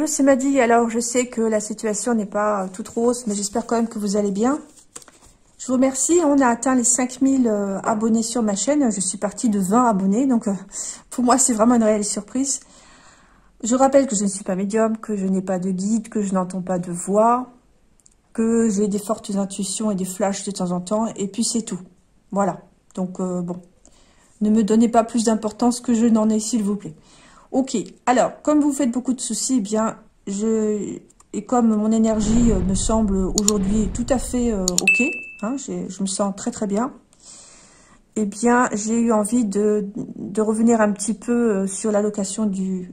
Hello, c'est Maddy. Alors, je sais que la situation n'est pas toute rose, mais j'espère quand même que vous allez bien. Je vous remercie. On a atteint les 5000 abonnés sur ma chaîne. Je suis partie de 20 abonnés, donc pour moi, c'est vraiment une réelle surprise. Je rappelle que je ne suis pas médium, que je n'ai pas de guide, que je n'entends pas de voix, que j'ai des fortes intuitions et des flashs de temps en temps, et puis c'est tout. Voilà. Donc, bon, ne me donnez pas plus d'importance que je n'en ai, s'il vous plaît. Ok, alors, comme vous faites beaucoup de soucis, eh bien, et comme mon énergie me semble aujourd'hui tout à fait ok, hein, je me sens très très bien, eh bien, j'ai eu envie de revenir un petit peu sur l'allocution du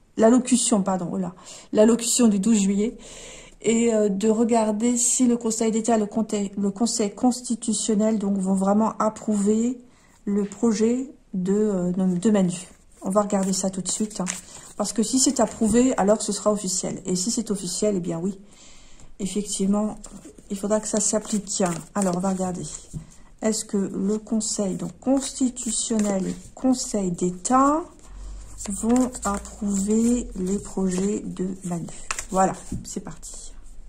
12 juillet, et de regarder si le Conseil d'État, le Conseil constitutionnel, donc, vont vraiment approuver le projet de Manu. On va regarder ça tout de suite, hein. Parce que si c'est approuvé, alors ce sera officiel. Et si c'est officiel, eh bien oui, effectivement, il faudra que ça s'applique. Alors, on va regarder. Est-ce que le Conseil donc constitutionnel et Conseil d'État vont approuver les projets de Manu? Voilà, c'est parti.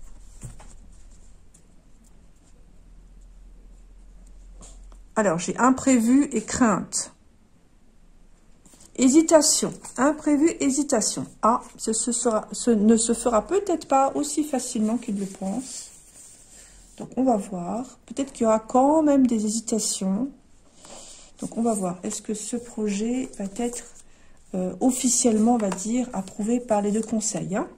Alors, j'ai imprévu et crainte. Hésitation, imprévu, hésitation. Ah, ce ne se fera peut-être pas aussi facilement qu'il le pense. Donc, on va voir. Peut-être qu'il y aura quand même des hésitations. Donc, on va voir. Est-ce que ce projet va être officiellement, on va dire, approuvé par les deux conseils, hein?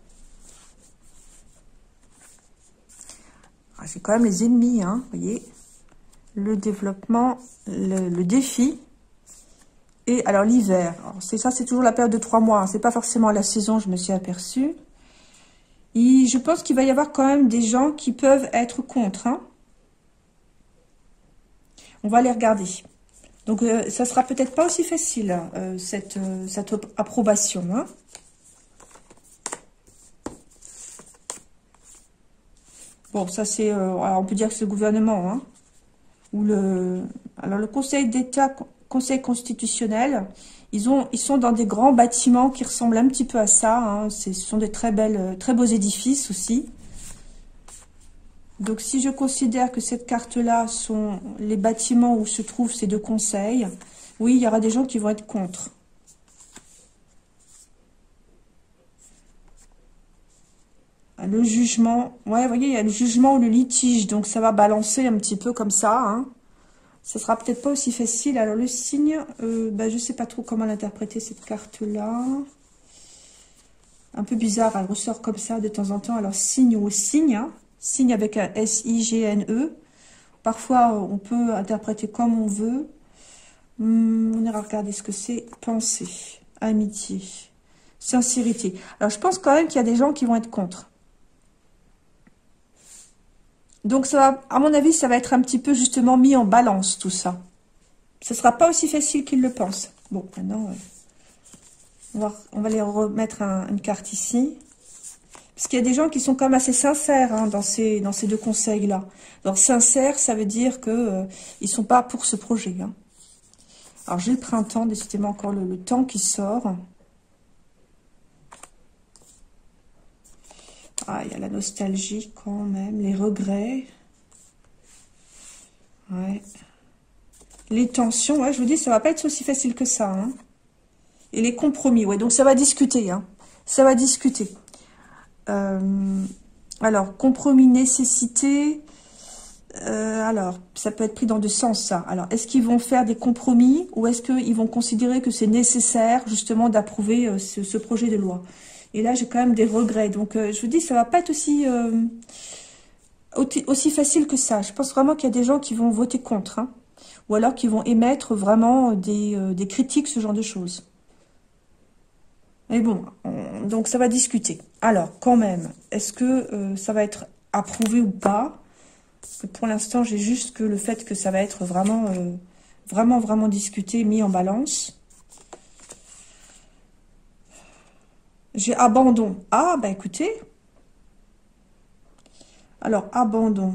Ah, j'ai quand même les ennemis, hein, vous voyez. Le développement, le défi. Et alors l'hiver, c'est ça, c'est toujours la période de 3 mois. Hein, c'est pas forcément la saison, je me suis aperçue. Et je pense qu'il va y avoir quand même des gens qui peuvent être contre. Hein. On va les regarder. Donc ça sera peut-être pas aussi facile cette approbation. Hein. Bon, ça c'est, on peut dire que c'est le gouvernement, hein, ou alors le Conseil d'État. Conseil constitutionnel, ils sont dans des grands bâtiments qui ressemblent un petit peu à ça. Hein. Ce sont des très beaux édifices aussi. Donc, si je considère que cette carte-là sont les bâtiments où se trouvent ces deux conseils, oui, il y aura des gens qui vont être contre. Le jugement, ouais, vous voyez, il y a le jugement ou le litige, donc ça va balancer un petit peu comme ça, hein. Ça sera peut-être pas aussi facile. Alors, le signe, je sais pas trop comment l'interpréter, cette carte-là. Un peu bizarre, elle ressort comme ça de temps en temps. Alors, signe ou signe, hein. Signe avec un S-I-G-N-E. Parfois, on peut interpréter comme on veut. On ira regarder ce que c'est. Pensée, amitié, sincérité. Alors, je pense quand même qu'il y a des gens qui vont être contre. Donc, ça va, à mon avis, ça va être un petit peu justement mis en balance, tout ça. Ce ne sera pas aussi facile qu'ils le pensent. Bon, maintenant, on va les remettre une carte ici. Parce qu'il y a des gens qui sont quand même assez sincères hein, dans ces deux conseils-là. Donc, sincère, ça veut dire qu'ils ne sont pas pour ce projet. Hein. Alors, j'ai le printemps, décidément encore le temps qui sort. Ah, il y a la nostalgie quand même, les regrets. Ouais. Les tensions, ouais, je vous dis, ça va pas être aussi facile que ça. Hein. Et les compromis, ouais, donc ça va discuter. Hein. Ça va discuter. Alors, compromis, nécessité. Alors, ça peut être pris dans deux sens, ça. Alors, est-ce qu'ils vont faire des compromis ou est-ce qu'ils vont considérer que c'est nécessaire, justement, d'approuver ce projet de loi? Et là, j'ai quand même des regrets. Donc, je vous dis, ça va pas être aussi facile que ça. Je pense vraiment qu'il y a des gens qui vont voter contre. Hein, ou alors qui vont émettre vraiment des critiques, ce genre de choses. Mais bon, donc ça va discuter. Alors, quand même, est-ce que ça va être approuvé ou pas? Parce que pour l'instant, j'ai juste que le fait que ça va être vraiment discuté, mis en balance. J'ai abandon. Ah, bah écoutez. Alors, abandon.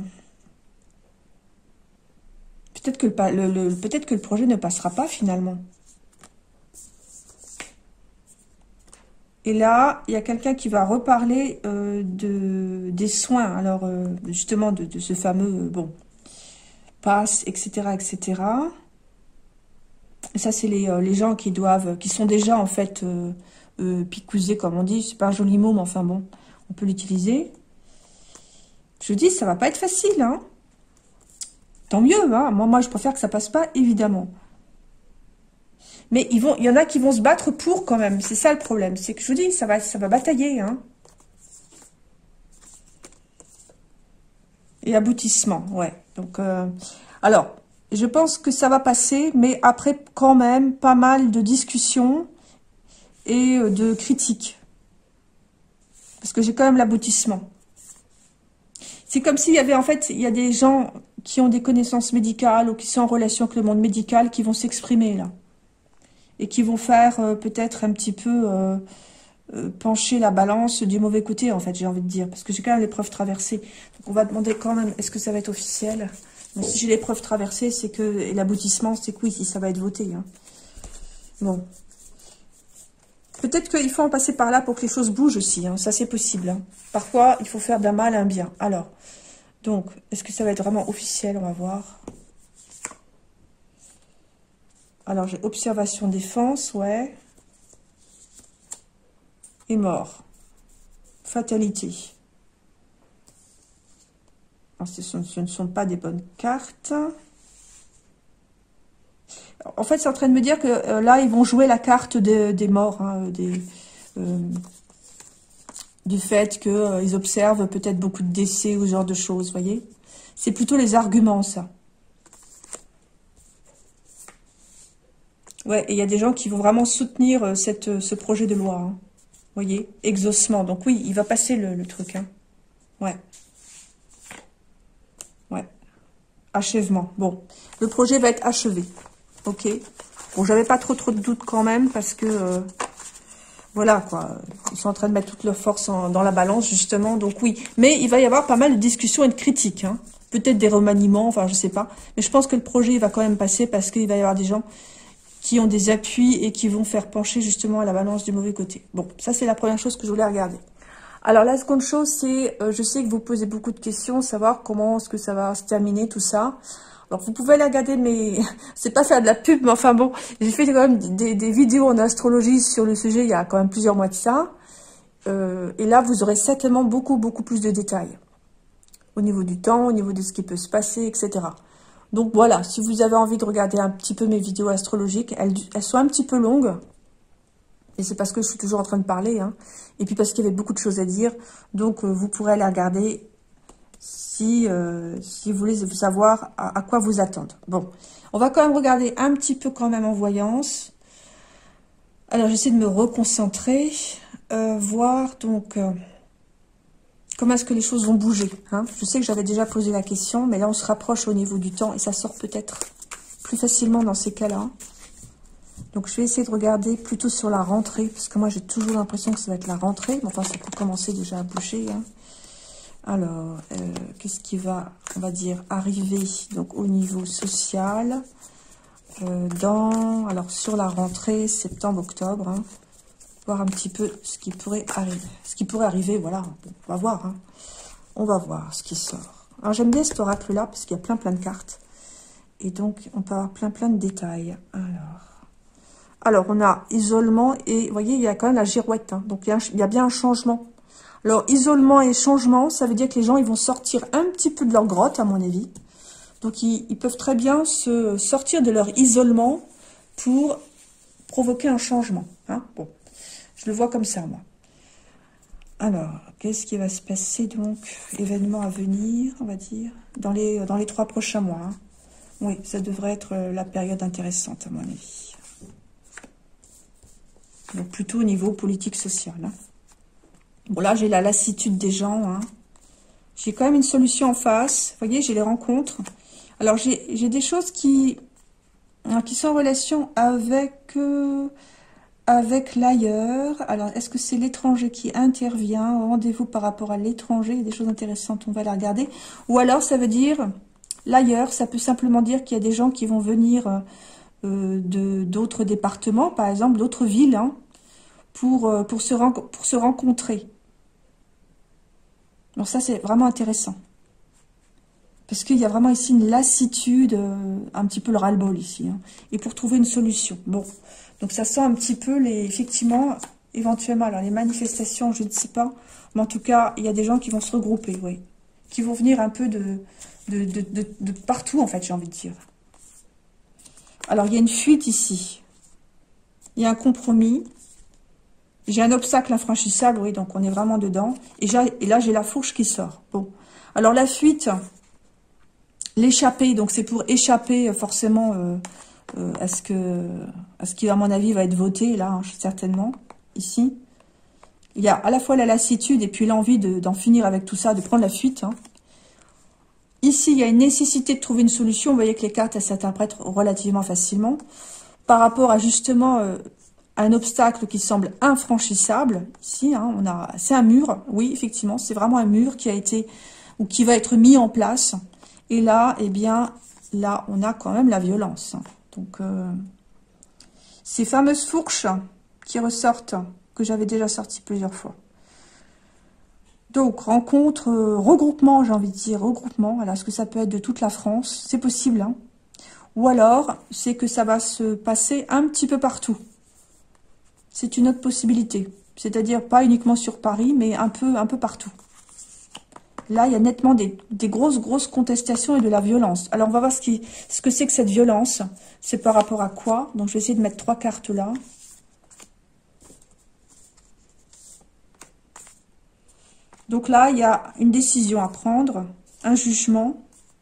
Peut-être que peut-être que le projet ne passera pas finalement. Et là, il y a quelqu'un qui va reparler des soins. Alors, justement, de ce fameux, bon, passe, etc., etc. Et ça, c'est les gens qui sont déjà, en fait, picousés, comme on dit. C'est pas un joli mot, mais enfin, bon, on peut l'utiliser. Je dis, ça va pas être facile, hein. Tant mieux, hein. Moi, je préfère que ça passe pas, évidemment. Mais il y en a qui vont se battre pour, quand même. C'est ça, le problème. C'est que, je vous dis, ça va batailler, hein. Et aboutissement, ouais. Donc, alors, je pense que ça va passer, mais après, quand même, pas mal de discussions et de critiques. Parce que j'ai quand même l'aboutissement. C'est comme s'il y avait, en fait, il y a des gens qui ont des connaissances médicales ou qui sont en relation avec le monde médical qui vont s'exprimer, là. Et qui vont faire peut-être un petit peu pencher la balance du mauvais côté, en fait, j'ai envie de dire. Parce que j'ai quand même l'épreuve traversée. Donc, on va demander quand même, est-ce que ça va être officiel? Bon, si j'ai l'épreuve traversée, c'est que l'aboutissement, c'est que oui, si ça va être voté. Hein. Bon. Peut-être qu'il faut en passer par là pour que les choses bougent aussi. Hein. Ça, c'est possible. Hein. Parfois, il faut faire d'un mal un bien. Alors, donc, est-ce que ça va être vraiment officiel? On va voir. Alors, j'ai observation, défense, ouais. Et mort. Fatalité. Alors, ce ne sont pas des bonnes cartes. En fait, c'est en train de me dire que là, ils vont jouer la carte des morts, hein, du fait qu'ils observent peut-être beaucoup de décès ou ce genre de choses, vous voyez. C'est plutôt les arguments, ça. Ouais, et il y a des gens qui vont vraiment soutenir ce projet de loi, hein. Vous voyez, exaucement. Donc oui, il va passer le truc, hein. Ouais. Ouais. Achèvement. Bon, le projet va être achevé. Ok. Bon, j'avais pas trop de doutes quand même, parce que... voilà, quoi. Ils sont en train de mettre toutes leurs forces dans la balance, justement. Donc, oui. Mais il va y avoir pas mal de discussions et de critiques. Hein. Peut-être des remaniements, enfin, je sais pas. Mais je pense que le projet, il va quand même passer parce qu'il va y avoir des gens qui ont des appuis et qui vont faire pencher, justement, à la balance du mauvais côté. Bon, ça, c'est la première chose que je voulais regarder. Alors, la seconde chose, c'est... je sais que vous posez beaucoup de questions, savoir comment est-ce que ça va se terminer, tout ça. Alors, vous pouvez aller regarder mes... c'est pas faire de la pub, mais enfin bon, j'ai fait quand même des vidéos en astrologie sur le sujet il y a quand même plusieurs mois de ça. Et là, vous aurez certainement beaucoup plus de détails. Au niveau du temps, au niveau de ce qui peut se passer, etc. Donc voilà, si vous avez envie de regarder un petit peu mes vidéos astrologiques, elles sont un petit peu longues. Et c'est parce que je suis toujours en train de parler. Hein. Et puis parce qu'il y avait beaucoup de choses à dire. Donc vous pourrez aller regarder... si vous voulez savoir à quoi vous attendre. Bon, on va quand même regarder un petit peu quand même en voyance. Alors, j'essaie de me reconcentrer, voir donc comment est-ce que les choses vont bouger. Hein. Je sais que j'avais déjà posé la question, mais là, on se rapproche au niveau du temps et ça sort peut-être plus facilement dans ces cas-là. Donc, je vais essayer de regarder plutôt sur la rentrée, parce que moi, j'ai toujours l'impression que ça va être la rentrée. Bon, enfin, ça peut commencer déjà à bouger, hein. Alors, qu'est-ce qui va, on va dire, arriver donc au niveau social alors sur la rentrée septembre-octobre, hein, voir un petit peu ce qui pourrait arriver. Ce qui pourrait arriver, voilà, bon, on va voir. Hein. On va voir ce qui sort. Alors, j'aime bien cet oracle-là, parce qu'il y a plein de cartes. Et donc, on peut avoir plein de détails. Alors, on a isolement et, vous voyez, il y a quand même la girouette. Hein, donc, il y a bien un changement. Alors, isolement et changement, ça veut dire que les gens, ils vont sortir un petit peu de leur grotte, à mon avis. Donc, ils peuvent très bien se sortir de leur isolement pour provoquer un changement. Hein. Bon, je le vois comme ça, moi. Alors, qu'est-ce qui va se passer, donc? Événement à venir, on va dire, dans les 3 prochains mois. Hein. Oui, ça devrait être la période intéressante, à mon avis. Donc, plutôt au niveau politique-social, hein. Bon, là, j'ai la lassitude des gens. Hein. J'ai quand même une solution en face. Vous voyez, j'ai les rencontres. Alors, j'ai des choses qui sont en relation avec l'ailleurs. Alors, est-ce que c'est l'étranger qui intervient? Rendez-vous par rapport à l'étranger. Il y a des choses intéressantes, on va les regarder. Ou alors, ça veut dire l'ailleurs. Ça peut simplement dire qu'il y a des gens qui vont venir d'autres départements, par exemple, d'autres villes, hein, pour se rencontrer. Donc ça, c'est vraiment intéressant. Parce qu'il y a vraiment ici une lassitude, un petit peu le ras-le-bol ici. Hein, et pour trouver une solution. Bon, donc ça sent un petit peu, effectivement, éventuellement, alors les manifestations, je ne sais pas. Mais en tout cas, il y a des gens qui vont se regrouper, oui. Qui vont venir un peu de partout, en fait, j'ai envie de dire. Alors, il y a une fuite ici. Il y a un compromis. J'ai un obstacle infranchissable, oui, donc on est vraiment dedans. Et là, j'ai la fourche qui sort. Bon. Alors, la fuite, l'échapper, donc c'est pour échapper forcément à ce qui, à mon avis, va être voté, là, hein, certainement, ici. Il y a à la fois la lassitude et puis l'envie d'en finir avec tout ça, de prendre la fuite. Hein. Ici, il y a une nécessité de trouver une solution. Vous voyez que les cartes, elles s'interprètent relativement facilement. Par rapport à justement un obstacle qui semble infranchissable. Ici, hein, c'est un mur. Oui, effectivement, c'est vraiment un mur qui a été ou qui va être mis en place. Et là, eh bien, là, on a quand même la violence. Donc, ces fameuses fourches qui ressortent, que j'avais déjà sorties plusieurs fois. Donc, rencontre, regroupement, j'ai envie de dire, regroupement. Alors, est-ce que ça peut être de toute la France? C'est possible, hein. Ou alors, c'est que ça va se passer un petit peu partout. C'est une autre possibilité. C'est-à-dire, pas uniquement sur Paris, mais un peu partout. Là, il y a nettement des grosses contestations et de la violence. Alors, on va voir ce que c'est que cette violence. C'est par rapport à quoi? Donc, je vais essayer de mettre 3 cartes là. Donc là, il y a une décision à prendre, un jugement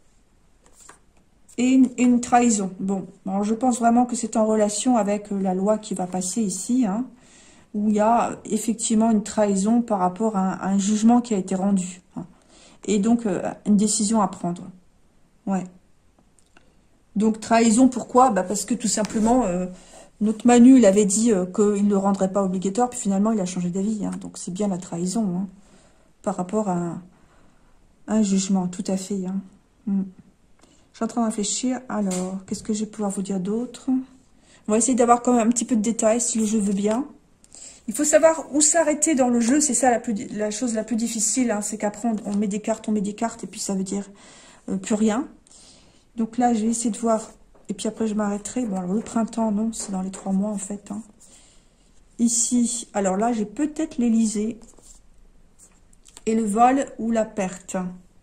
et une trahison. Bon, alors je pense vraiment que c'est en relation avec la loi qui va passer ici, hein, où il y a effectivement une trahison par rapport à un jugement qui a été rendu. Hein, et donc, une décision à prendre. Ouais. Donc, trahison, pourquoi? Bah, parce que tout simplement, notre Manu, il avait dit qu'il ne le rendrait pas obligatoire, puis finalement, il a changé d'avis. Hein, donc, c'est bien la trahison, hein, par rapport à un jugement, tout à fait. Hein. Je suis en train de réfléchir. Alors, qu'est-ce que je vais pouvoir vous dire d'autre? On va essayer d'avoir quand même un petit peu de détails, si le jeu veut bien. Il faut savoir où s'arrêter dans le jeu. C'est ça la chose la plus difficile. Hein, c'est qu'après, on met des cartes, et puis ça veut dire plus rien. Donc là, je vais essayer de voir. Et puis après, je m'arrêterai. Bon, alors le printemps, non, c'est dans les 3 mois, en fait. Hein. Ici, alors là, j'ai peut-être l'Élysée. Et le vol ou la perte.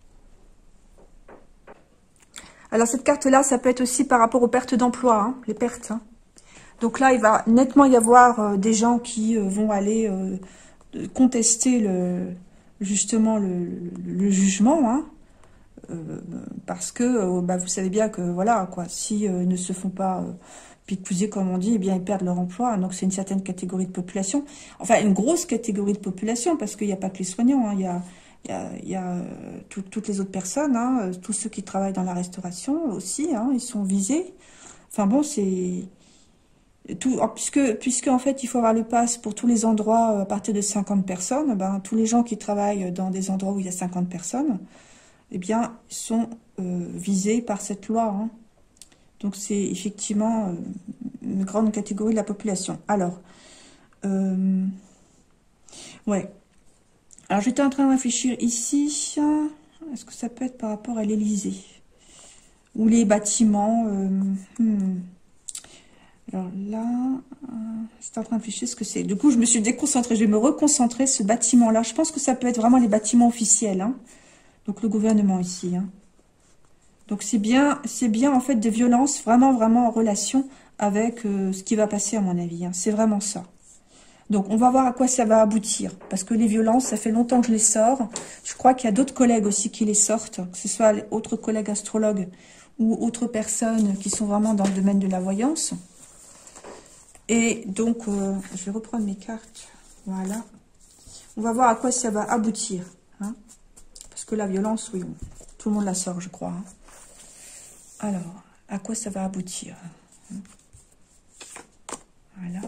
Alors, cette carte-là, ça peut être aussi par rapport aux pertes d'emploi, hein, les pertes. Hein. Donc là, il va nettement y avoir des gens qui vont aller contester justement le jugement, hein, parce que bah, vous savez bien que, voilà, quoi, si ne se font pas piquer, comme on dit, eh bien, ils perdent leur emploi. Donc, c'est une certaine catégorie de population. Enfin, une grosse catégorie de population, parce qu'il n'y a pas que les soignants, hein, il y a toutes les autres personnes, hein, tous ceux qui travaillent dans la restauration aussi, hein, ils sont visés. Enfin bon, c'est... Puisque en fait, il faut avoir le pass pour tous les endroits à partir de 50 personnes, ben, tous les gens qui travaillent dans des endroits où il y a 50 personnes, eh bien, sont visés par cette loi. Hein. Donc, c'est effectivement une grande catégorie de la population. Alors, ouais. Alors, j'étais en train de réfléchir ici. Est-ce que ça peut être par rapport à l'Élysée? Ou les bâtiments Alors là, j'étais en train de réfléchir ce que c'est. Du coup, je me suis déconcentrée. Je vais me reconcentrer, ce bâtiment-là. Je pense que ça peut être vraiment les bâtiments officiels. Hein. Donc, le gouvernement ici. Hein. Donc, c'est bien en fait des violences vraiment en relation avec ce qui va passer, à mon avis. Hein. C'est vraiment ça. Donc, on va voir à quoi ça va aboutir. Parce que les violences, ça fait longtemps que je les sors. Je crois qu'il y a d'autres collègues aussi qui les sortent. Que ce soit les autres collègues astrologues ou autres personnes qui sont vraiment dans le domaine de la voyance. Et donc, je vais reprendre mes cartes. Voilà. On va voir à quoi ça va aboutir. Hein. Parce que la violence, oui, tout le monde la sort, je crois. Hein. Alors, à quoi ça va aboutir? Voilà.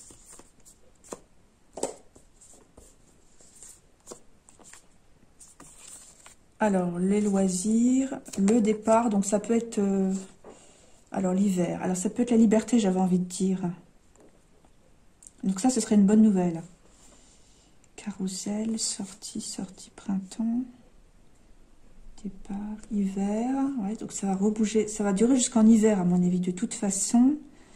Alors, les loisirs, le départ, donc ça peut être... alors, l'hiver. Alors, ça peut être la liberté, j'avais envie de dire. Donc ça, ce serait une bonne nouvelle. Carrousel, sortie, printemps, départ, hiver. Ouais, donc ça va rebouger, ça va durer jusqu'en hiver à mon avis de toute façon.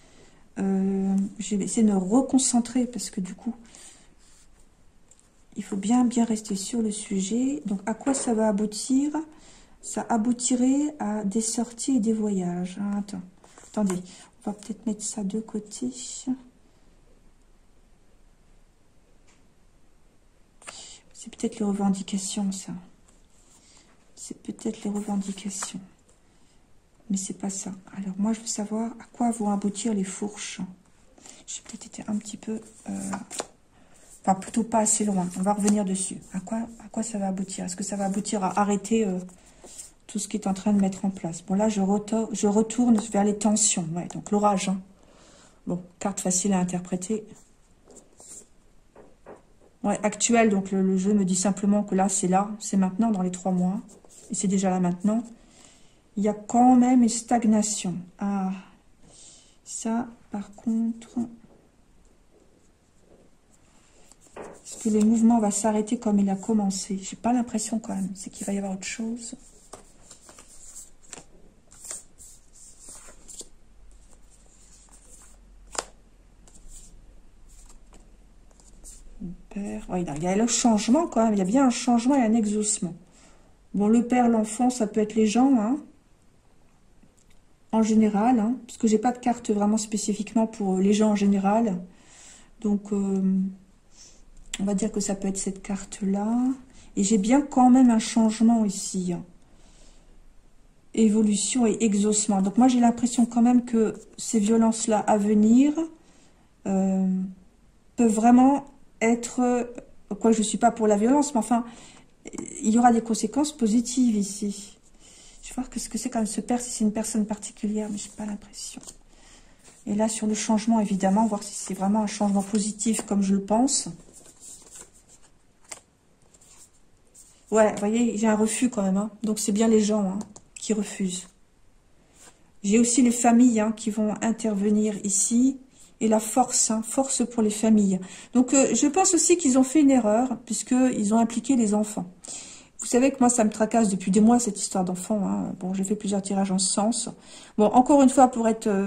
Je vais essayer de me reconcentrer parce que du coup, il faut bien rester sur le sujet. Donc à quoi ça va aboutir? Ça aboutirait à des sorties et des voyages. Hein, attendez, on va peut-être mettre ça de côté. C'est peut-être les revendications, ça. C'est peut-être les revendications. Mais c'est pas ça. Alors, moi, je veux savoir à quoi vont aboutir les fourches. J'ai peut-être été un petit peu... Enfin, plutôt pas assez loin. On va revenir dessus. À quoi ça va aboutir? Est-ce que ça va aboutir à arrêter tout ce qui est en train de mettre en place? Bon, là, je retourne vers les tensions. Ouais, donc l'orage. Hein. Bon, carte facile à interpréter. Ouais, actuel, donc le jeu me dit simplement que là, c'est maintenant, dans les 3 mois. Et c'est déjà là maintenant. Il y a quand même une stagnation. Ah, ça, par contre... Est-ce que le mouvement va s'arrêter comme il a commencé? J'ai pas l'impression quand même. C'est qu'il va y avoir autre chose. Père. Ouais, il y a le changement quand même. Il y a bien un changement et un exaucement. Bon, le père, l'enfant, ça peut être les gens, hein, en général, hein, parce que j'ai pas de carte vraiment spécifiquement pour les gens en général. Donc, on va dire que ça peut être cette carte-là. Et j'ai bien quand même un changement ici. Hein. Évolution et exaucement. Donc, moi, j'ai l'impression quand même que ces violences-là à venir peuvent vraiment être... Quoi, je ne suis pas pour la violence, mais enfin, il y aura des conséquences positives ici. Je vais voir ce que c'est quand même ce père, si c'est une personne particulière, mais je n'ai pas l'impression. Et là, sur le changement, évidemment, voir si c'est vraiment un changement positif comme je le pense. Ouais, vous voyez, j'ai un refus quand même. Hein. Donc, c'est bien les gens hein, qui refusent. J'ai aussi les familles hein, qui vont intervenir ici. Et la force, hein, force pour les familles. Donc, je pense aussi qu'ils ont fait une erreur, puisqu'ils ont impliqué les enfants. Vous savez que moi, ça me tracasse depuis des mois, cette histoire d'enfants. Hein. Bon, j'ai fait plusieurs tirages en ce sens. Bon, encore une fois, pour être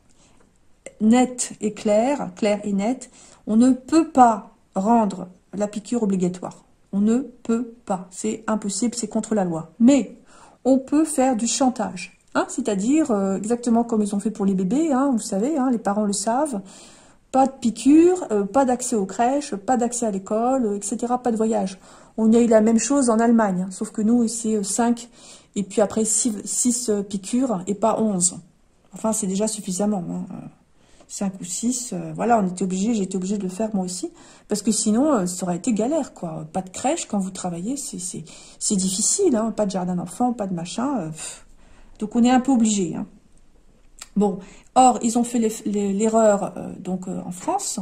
net et clair et net, on ne peut pas rendre la piqûre obligatoire. On ne peut pas. C'est impossible, c'est contre la loi. Mais on peut faire du chantage. Hein, c'est-à-dire exactement comme ils ont fait pour les bébés, hein, vous savez, hein, les parents le savent, pas de piqûre, pas d'accès aux crèches, pas d'accès à l'école, etc., pas de voyage. On a eu la même chose en Allemagne, hein, sauf que nous, ici, 5, et puis après 6 piqûres, et pas 11. Enfin, c'est déjà suffisamment. Hein. 5 ou 6, voilà, on était obligé, j'ai été obligée de le faire moi aussi, parce que sinon, ça aurait été galère, quoi. Pas de crèche quand vous travaillez, c'est difficile, hein, pas de jardin d'enfants, pas de machin, donc, on est un peu obligé. Hein. Bon, or, ils ont fait l'erreur, donc, en France,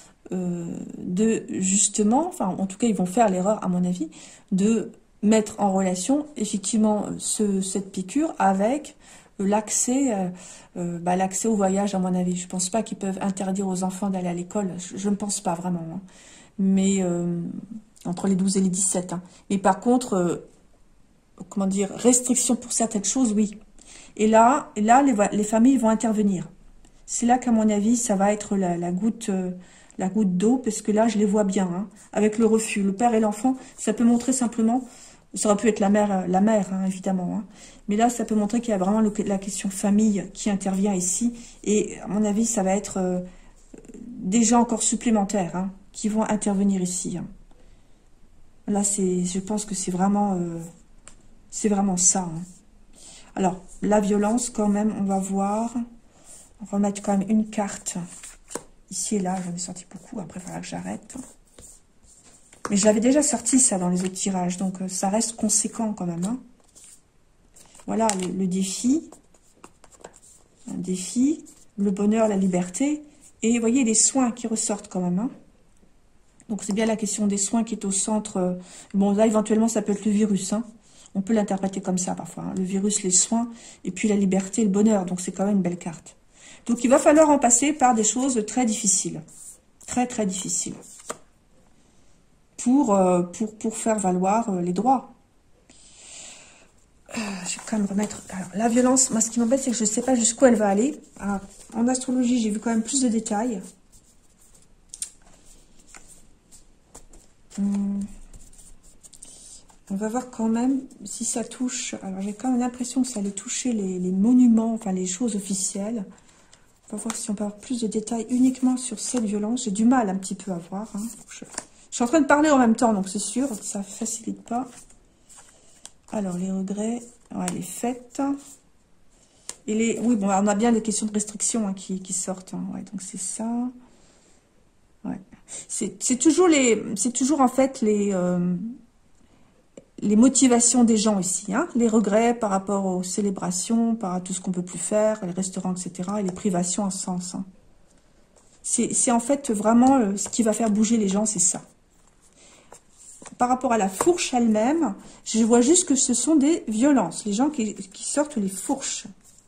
de, justement, enfin, en tout cas, ils vont faire l'erreur, à mon avis, de mettre en relation, effectivement, cette piqûre avec l'accès l'accès au voyage, à mon avis. Je ne pense pas qu'ils peuvent interdire aux enfants d'aller à l'école. Je ne pense pas, vraiment. Hein. Mais, entre les 12 et les 17. Hein. Mais par contre, comment dire, restriction pour certaines choses, oui. Et là les familles vont intervenir. C'est là qu'à mon avis, ça va être la goutte d'eau, parce que là, je les vois bien, hein, avec le refus. Le père et l'enfant, ça peut montrer simplement, ça aurait pu être la mère hein, évidemment, hein, mais là, ça peut montrer qu'il y a vraiment la question famille qui intervient ici, et à mon avis, ça va être des gens encore supplémentaires hein, qui vont intervenir ici. Hein. Là, je pense que c'est vraiment ça. Hein. Alors, la violence, quand même, on va voir. On va remettre quand même une carte. Ici et là, j'en ai sorti beaucoup. Après, il faudra que j'arrête. Mais je l'avais déjà sorti, ça, dans les autres tirages. Donc, ça reste conséquent, quand même. Hein. Voilà, le défi. Un défi. Le bonheur, la liberté. Et, vous voyez, les soins qui ressortent, quand même. Hein. Donc, c'est bien la question des soins qui est au centre. Bon, là, éventuellement, ça peut être le virus, hein. On peut l'interpréter comme ça parfois. Hein. Le virus, les soins, et puis la liberté, le bonheur. Donc, c'est quand même une belle carte. Donc, il va falloir en passer par des choses très difficiles. Très, très difficile. Pour faire valoir les droits. Je vais quand même remettre... Alors, la violence, moi, ce qui m'embête, c'est que je ne sais pas jusqu'où elle va aller. Alors, en astrologie, j'ai vu quand même plus de détails. On va voir quand même si ça touche... Alors, j'ai quand même l'impression que ça allait toucher les monuments, enfin, les choses officielles. On va voir si on peut avoir plus de détails uniquement sur cette violence. J'ai du mal un petit peu à voir. Hein. Je suis en train de parler en même temps, donc c'est sûr que ça ne facilite pas. Alors, les regrets, ouais, les fêtes. Et les... Oui, bon, on a bien des questions de restriction hein, qui sortent. Hein. Ouais, donc, c'est ça. Ouais. C'est toujours en fait les motivations des gens ici. Hein. Les regrets par rapport aux célébrations, par rapport à tout ce qu'on ne peut plus faire, les restaurants, etc. Et les privations en sens. Hein. C'est en fait vraiment ce qui va faire bouger les gens, c'est ça. Par rapport à la fourche elle-même, je vois juste que ce sont des violences. Les gens qui sortent les fourches.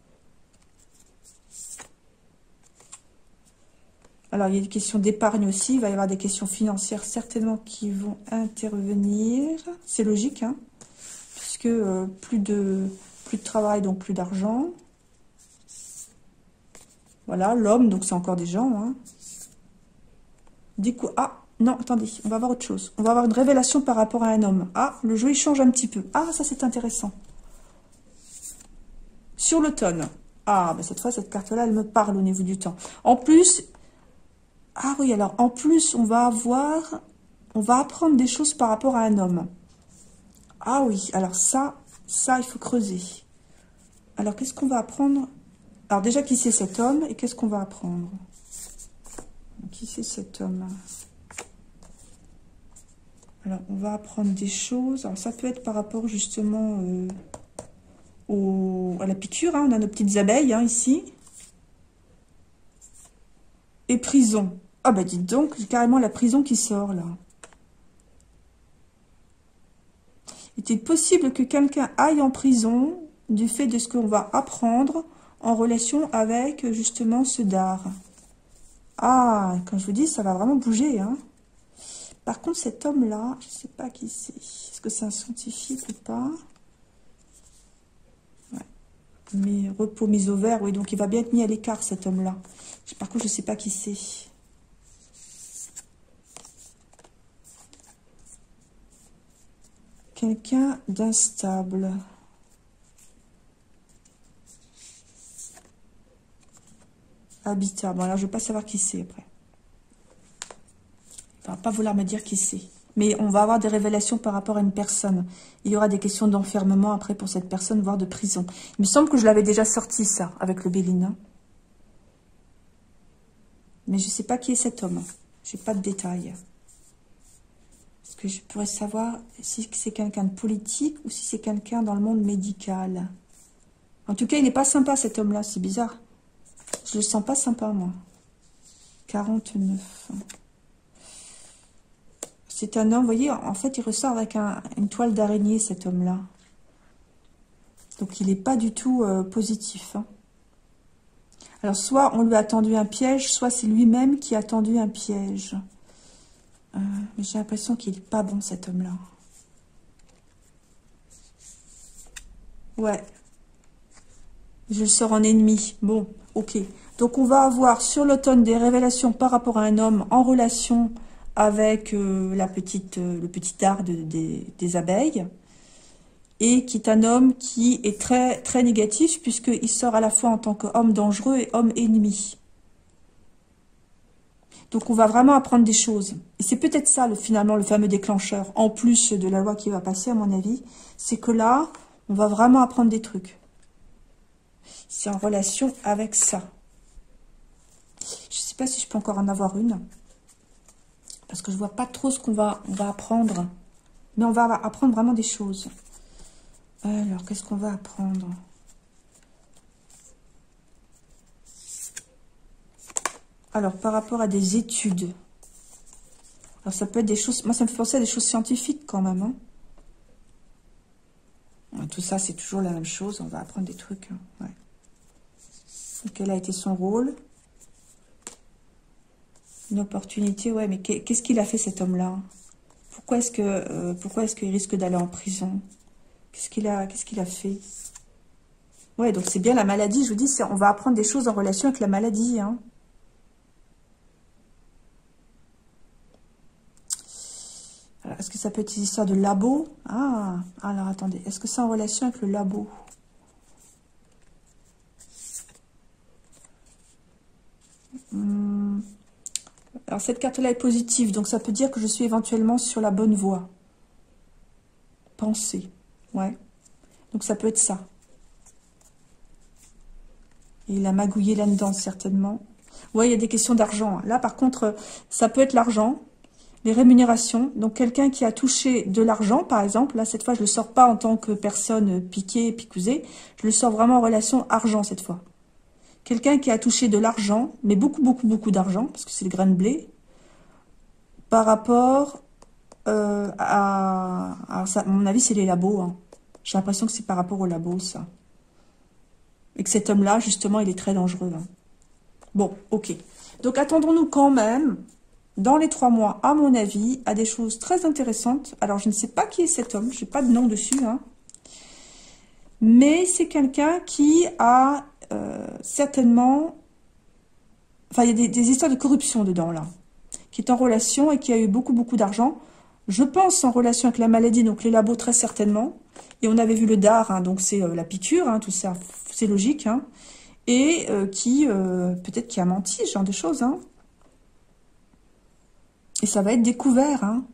Alors, il y a des questions d'épargne aussi. Il va y avoir des questions financières certainement qui vont intervenir. C'est logique, hein, puisque plus de travail, donc plus d'argent. Voilà, l'homme, donc c'est encore des gens. Hein. Du coup, ah, non, attendez, on va voir autre chose. On va avoir une révélation par rapport à un homme. Ah, le jeu, il change un petit peu. Ah, ça, c'est intéressant. Sur l'automne. Ah, bah, cette fois, cette carte-là, elle me parle au niveau du temps. En plus... Ah oui, alors en plus, on va apprendre des choses par rapport à un homme. Ah oui, alors ça, il faut creuser. Alors, qu'est-ce qu'on va apprendre? Alors déjà, qui c'est cet homme et qu'est-ce qu'on va apprendre? Qui c'est cet homme? Alors, on va apprendre des choses. Alors, ça peut être par rapport justement à la piqûre. Hein. On a nos petites abeilles hein, ici. Et prison. Ah bah dites donc, j'ai carrément la prison qui sort là. Est-il possible que quelqu'un aille en prison du fait de ce qu'on va apprendre en relation avec justement ce dard? Ah, quand je vous dis, ça va vraiment bouger. Hein. Par contre, cet homme-là, je ne sais pas qui c'est. Est-ce que c'est un scientifique ou pas? Ouais. Mais repos mis au vert, oui, donc il va bien être mis à l'écart cet homme-là. Par contre, je ne sais pas qui c'est. Quelqu'un d'instable. Habitat. Bon, alors je ne vais pas savoir qui c'est après. Il ne va pas vouloir me dire qui c'est. Mais on va avoir des révélations par rapport à une personne. Il y aura des questions d'enfermement après pour cette personne, voire de prison. Il me semble que je l'avais déjà sorti, ça, avec le Béline. Mais je ne sais pas qui est cet homme. Je n'ai pas de détails. Est-ce que je pourrais savoir si c'est quelqu'un de politique ou si c'est quelqu'un dans le monde médical? En tout cas, il n'est pas sympa, cet homme-là. C'est bizarre. Je le sens pas sympa, moi. 49. C'est un homme, vous voyez, en fait, il ressort avec une toile d'araignée, cet homme-là. Donc, il n'est pas du tout positif. Hein. Alors, soit on lui a tendu un piège, soit c'est lui-même qui a tendu un piège. Mais j'ai l'impression qu'il n'est pas bon, cet homme-là. Ouais. Je le sors en ennemi. Bon, ok. Donc, on va avoir sur l'automne des révélations par rapport à un homme en relation avec le petit art des abeilles. Et qui est un homme qui est très, très négatif puisqu'il sort à la fois en tant qu'homme dangereux et homme ennemi. Donc, on va vraiment apprendre des choses. Et c'est peut-être ça, finalement, le fameux déclencheur, en plus de la loi qui va passer, à mon avis. C'est que là, on va vraiment apprendre des trucs. C'est en relation avec ça. Je ne sais pas si je peux encore en avoir une. Parce que je ne vois pas trop ce qu'on va apprendre. Mais on va apprendre vraiment des choses. Alors, qu'est-ce qu'on va apprendre ? Alors, par rapport à des études. Alors, ça peut être des choses... Moi, ça me fait penser à des choses scientifiques quand même. Hein. Tout ça, c'est toujours la même chose. On va apprendre des trucs. Hein. Ouais. Donc, quel a été son rôle? Une opportunité, ouais, mais qu'est-ce qu'il a fait cet homme-là? Pourquoi est-ce qu'il risque d'aller en prison? Qu'est-ce qu'il a fait? Ouais, donc c'est bien la maladie, je vous dis, on va apprendre des choses en relation avec la maladie, hein. Est-ce que ça peut être une histoire de labo? Ah, alors attendez, est-ce que c'est en relation avec le labo? Alors cette carte-là est positive, donc ça peut dire que je suis éventuellement sur la bonne voie. Penser, ouais. Donc ça peut être ça. Et il a magouillé là-dedans, certainement. Ouais, il y a des questions d'argent. Là, par contre, ça peut être l'argent, les rémunérations. Donc quelqu'un qui a touché de l'argent, par exemple, là, cette fois, je ne le sors pas en tant que personne piquée, picousée. Je le sors vraiment en relation argent, cette fois. Quelqu'un qui a touché de l'argent, mais beaucoup, beaucoup, beaucoup d'argent, parce que c'est le grain de blé, par rapport à ça, à mon avis, c'est les labos. Hein. J'ai l'impression que c'est par rapport aux labos, ça. Et que cet homme-là, justement, il est très dangereux. Hein. Bon, ok. Donc, attendons-nous quand même, dans les 3 mois, à mon avis, à des choses très intéressantes. Alors, je ne sais pas qui est cet homme, je n'ai pas de nom dessus, hein. Mais c'est quelqu'un qui a certainement... Enfin, il y a des histoires de corruption dedans, là. Qui est en relation et qui a eu beaucoup, beaucoup d'argent. Je pense en relation avec la maladie, donc les labos, très certainement. Et on avait vu le dard, hein, donc c'est la piqûre, hein, tout ça, c'est logique. Hein. Et qui, peut-être qui a menti, ce genre de choses. Hein. Et ça va être découvert. Hein.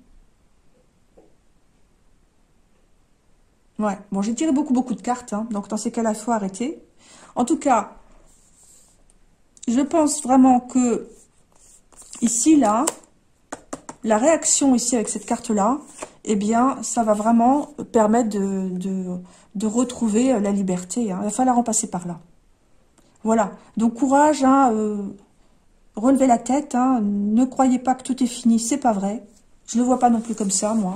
Ouais, bon, j'ai tiré beaucoup, beaucoup de cartes. Hein, donc dans ces cas-là, il faut arrêter. En tout cas, je pense vraiment que ici, là, la réaction ici avec cette carte-là, eh bien, ça va vraiment permettre de retrouver la liberté. Hein. Il va falloir en passer par là. Voilà. Donc, courage, hein, relevez la tête. Hein, ne croyez pas que tout est fini. C'est pas vrai. Je ne le vois pas non plus comme ça, moi.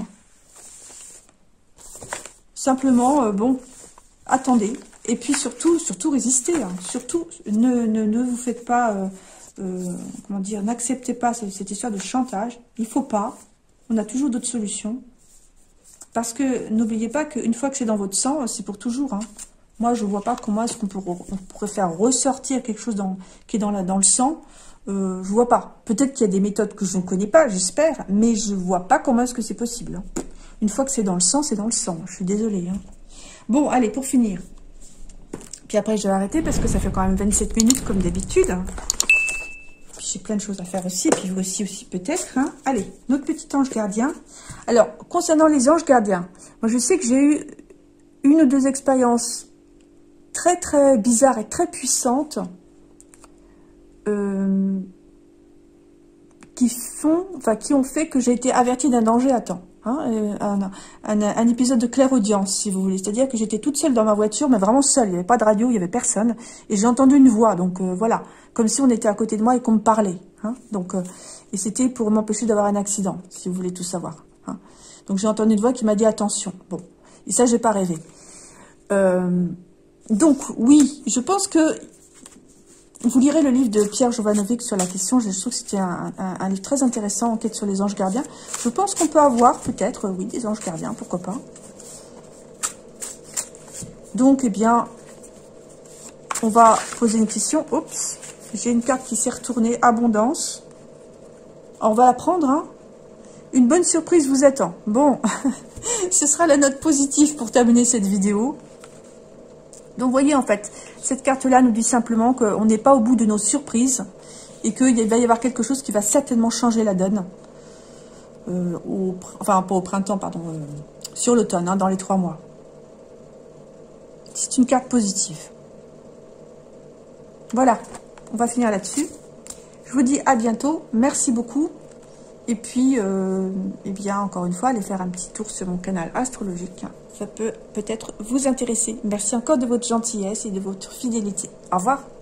Simplement, bon, attendez. Et puis, surtout résistez. Hein. Surtout, ne vous faites pas... comment dire, n'acceptez pas cette histoire de chantage. Il faut pas. On a toujours d'autres solutions. Parce que n'oubliez pas qu'une fois que c'est dans votre sang, c'est pour toujours. Hein. Moi, je ne vois pas comment est-ce qu'on pourrait faire ressortir quelque chose qui est dans le sang. Je ne vois pas. Peut-être qu'il y a des méthodes que je ne connais pas, j'espère, mais je ne vois pas comment est-ce que c'est possible. Hein. Une fois que c'est dans le sang, c'est dans le sang. Je suis désolée. Hein. Bon, allez, pour finir. Puis après, je vais arrêter parce que ça fait quand même 27 minutes comme d'habitude. J'ai plein de choses à faire aussi, puis vous aussi peut-être. Hein. Allez, notre petit ange gardien. Alors, concernant les anges gardiens, moi je sais que j'ai eu 1 ou 2 expériences très très bizarres et très puissantes qui ont fait que j'ai été avertie d'un danger à temps. Hein, un épisode de clairaudience, si vous voulez. C'est-à-dire que j'étais toute seule dans ma voiture, mais vraiment seule. Il n'y avait pas de radio, il n'y avait personne. Et j'ai entendu une voix, donc voilà. Comme si on était à côté de moi et qu'on me parlait. Hein, donc, et c'était pour m'empêcher d'avoir un accident, si vous voulez tout savoir. Hein. Donc j'ai entendu une voix qui m'a dit attention. Bon, et ça, j'ai pas rêvé. Donc, oui, je pense que vous lirez le livre de Pierre Jovanovic sur la question. Je trouve que c'était un livre très intéressant, enquête sur les anges gardiens. Je pense qu'on peut avoir, peut-être, oui, des anges gardiens, pourquoi pas. Donc, eh bien, on va poser une question. Oups, j'ai une carte qui s'est retournée, abondance. Alors, on va la prendre, hein. Une bonne surprise vous attend. Bon, ce sera la note positive pour terminer cette vidéo. Donc, vous voyez, en fait, cette carte-là nous dit simplement qu'on n'est pas au bout de nos surprises et qu'il va y avoir quelque chose qui va certainement changer la donne. Enfin, pas au printemps, pardon, sur l'automne, hein, dans les 3 mois. C'est une carte positive. Voilà, on va finir là-dessus. Je vous dis à bientôt. Merci beaucoup. Et puis, eh bien, encore une fois, allez faire un petit tour sur mon canal astrologique. Ça peut peut-être vous intéresser. Merci encore de votre gentillesse et de votre fidélité. Au revoir.